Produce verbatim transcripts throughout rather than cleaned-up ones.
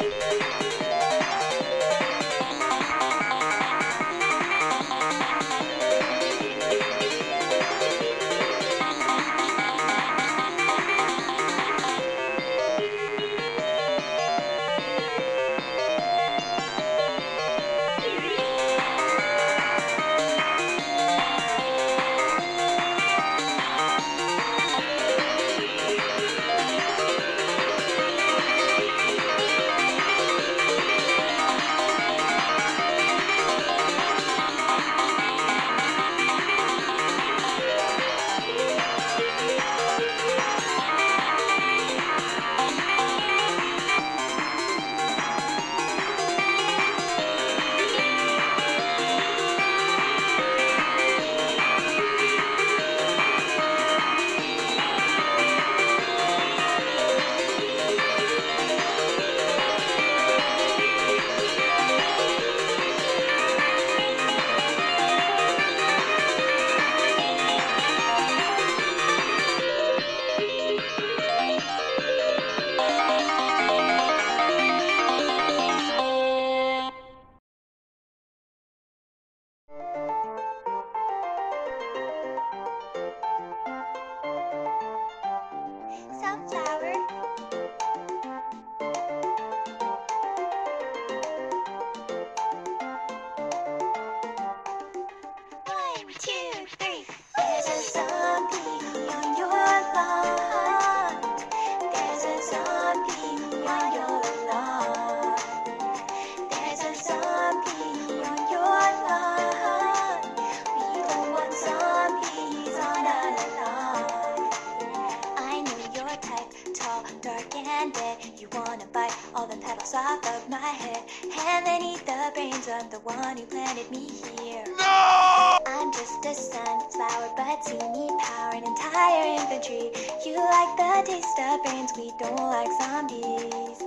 I'm the one who planted me here. No! I'm just a sunflower, but you need power and entire infantry. You like the taste of brains, we don't like zombies.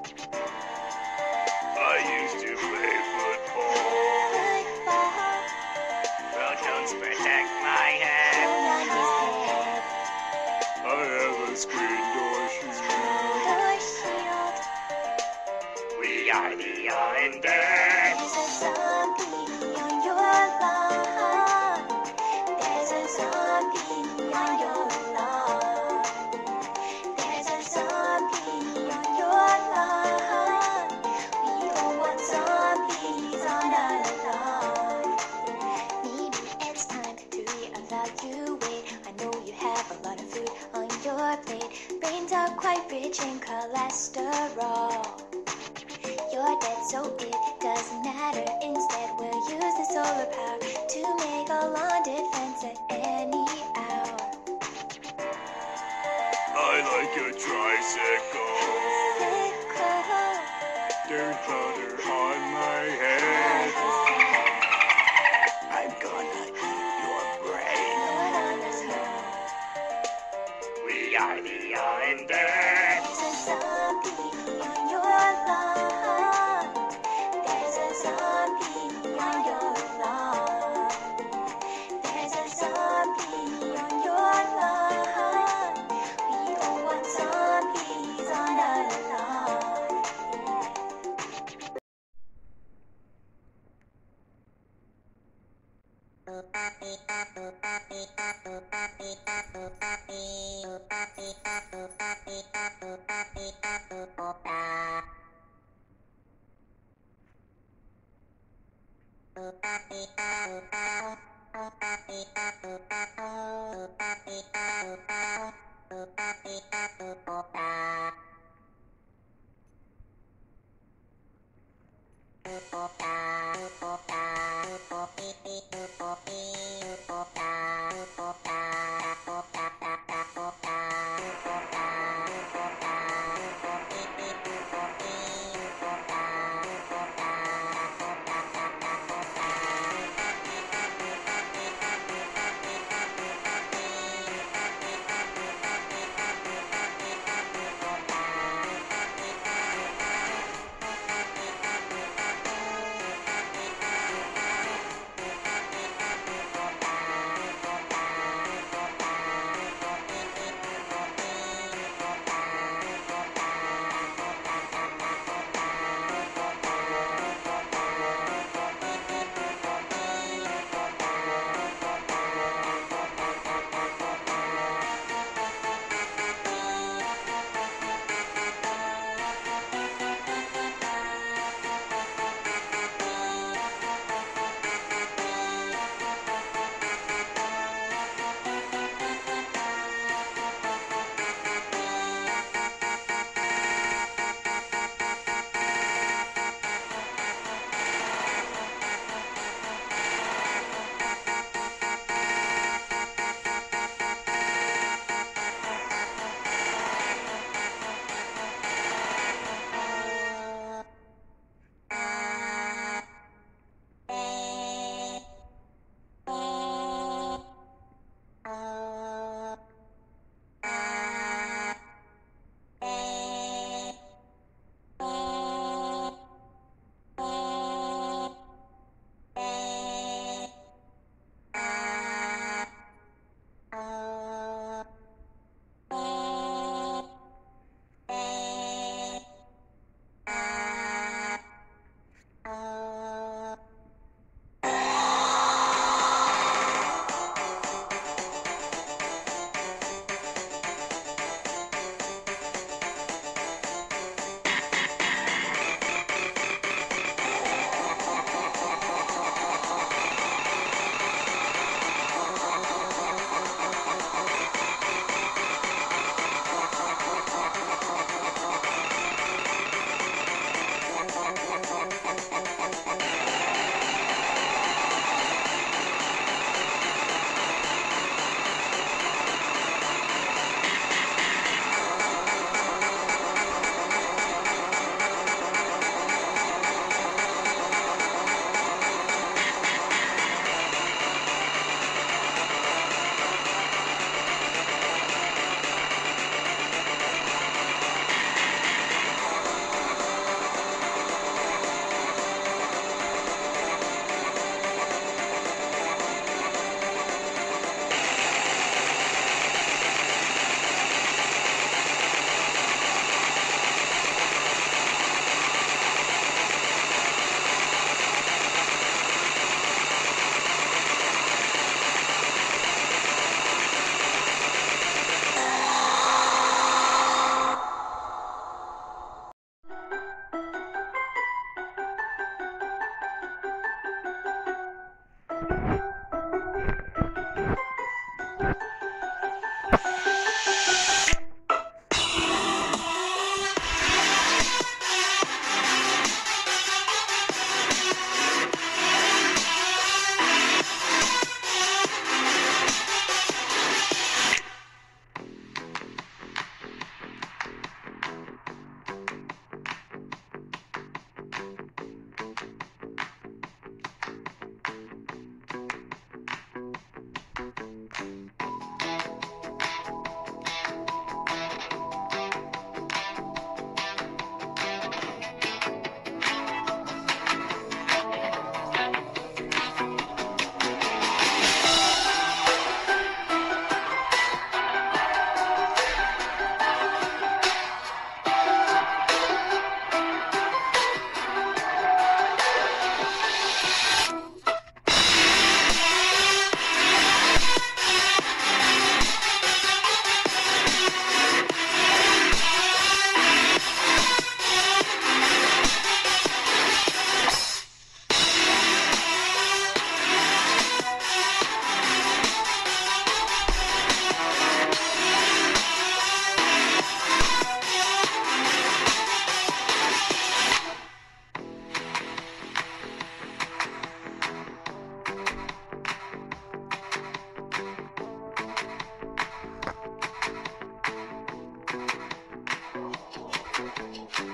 I used to play football. Football. Well, don't protect my head. I have a screen door shield. Door shield. We are the Undead. There's a zombie on your lawn. There's a zombie on your lawn. There's a zombie on your lawn. We don't want zombies on our lawn. Maybe it's time to reevaluate. I know you have a lot of food on your plate. Brains are quite rich in cholesterol. You're dead, so it doesn't matter. Instead, we'll use the solar power to make a lawn defense at any hour. I like a tricycle. Tricycle. Dirt powder on my head. I'm gonna eat your brain. Put on this hole. We are the Undead. There's a zombie on your lawn. There's a zombie on your lawn. There's a zombie on your lawn. We don't want zombies on our lawn.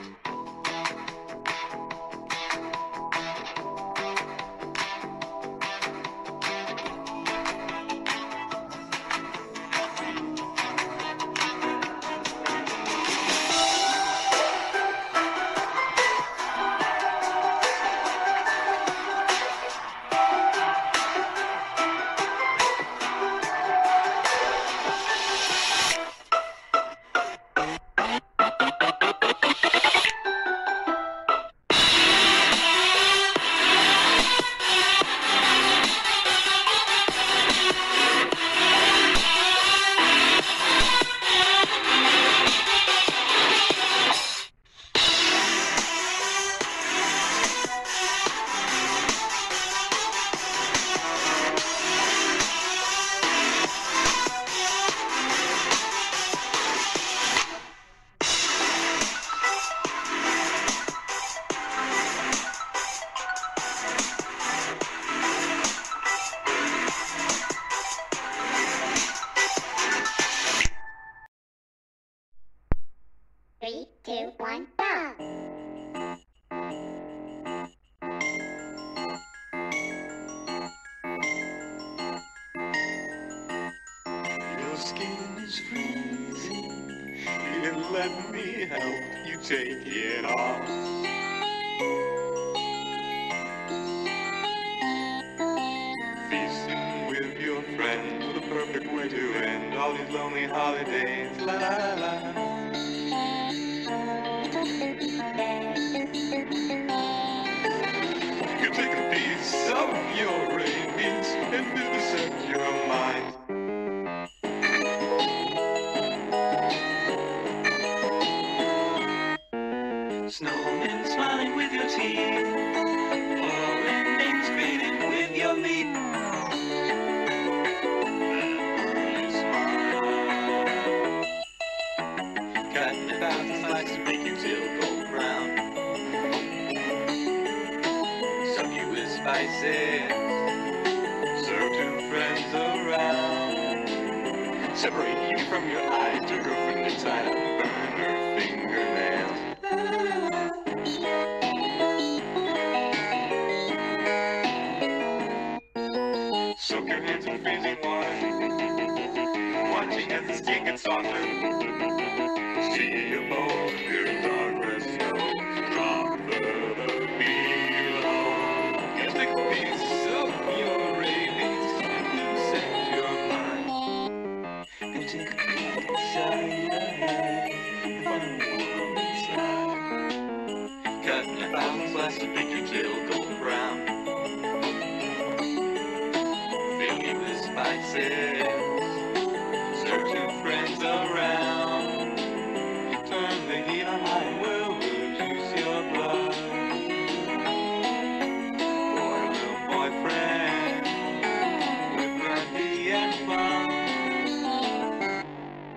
Three, two, one, go! Your skin is freezing, here let me help you take it off. Feasting with your friends, the perfect way to end all these lonely holidays. La la la. You take a piece of your rabies and vivisect your mind. Snowmen smiling with your teeth, falling names fading with your meat. You smile. Cutting a thousand slices make you till gold brown. Some you with spices, serve two friends around. Separate you from your eyes, your girlfriend inside and burn her fingernails. Soak your hands in freezing water, watching as the skin gets softer. See a bowl of your dark snow drop further below. You take a piece of your rabies and set your mind. And take a peek inside your head and find the world inside. Cutting a thousand slices to make your tail golden brown. Fill you with spices, serve two friends around. Turn the heat on high and we'll reduce your blood. Boy, little boyfriend, with brandy and fun.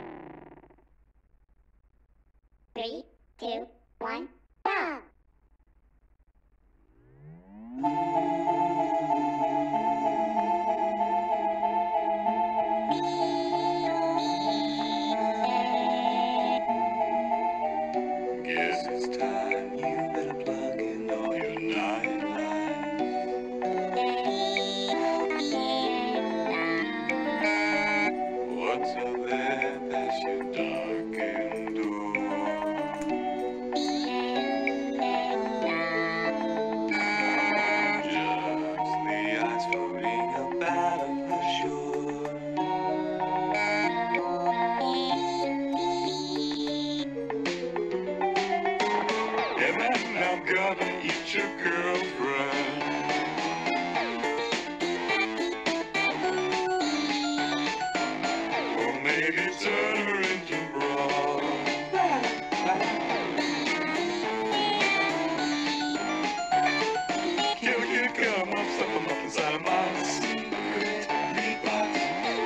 Three, two, one, go! Guess it's time you better plug in all your nightlights. What's up there past your darkened door? Just the ice floating up out of the shore. And then I'm gonna eat your girlfriend. Or maybe turn her into broth. Kill a kid, come up, stuff them up inside of my secret meat box.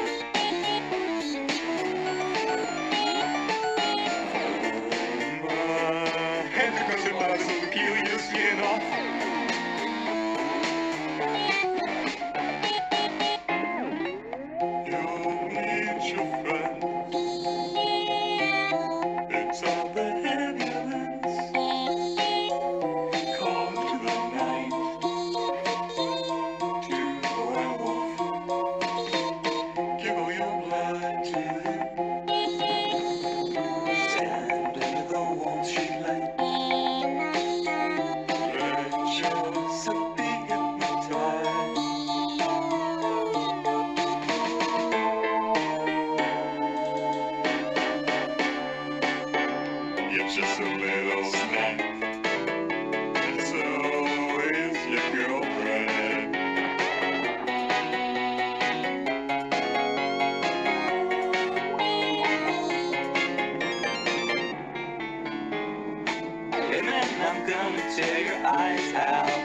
Hands across your body so we peel your skin off. You'll meet your friends. It's all the ambulance. I'm gonna tear your eyes out.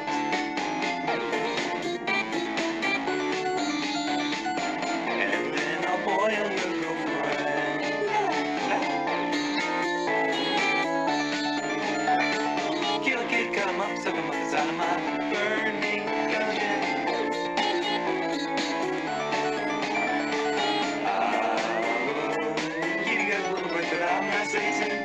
And then I'll boil your girlfriend. Kill a kid, cut him up, suck him up inside of my burning gun. Uh, you got a little break that I'm not saying.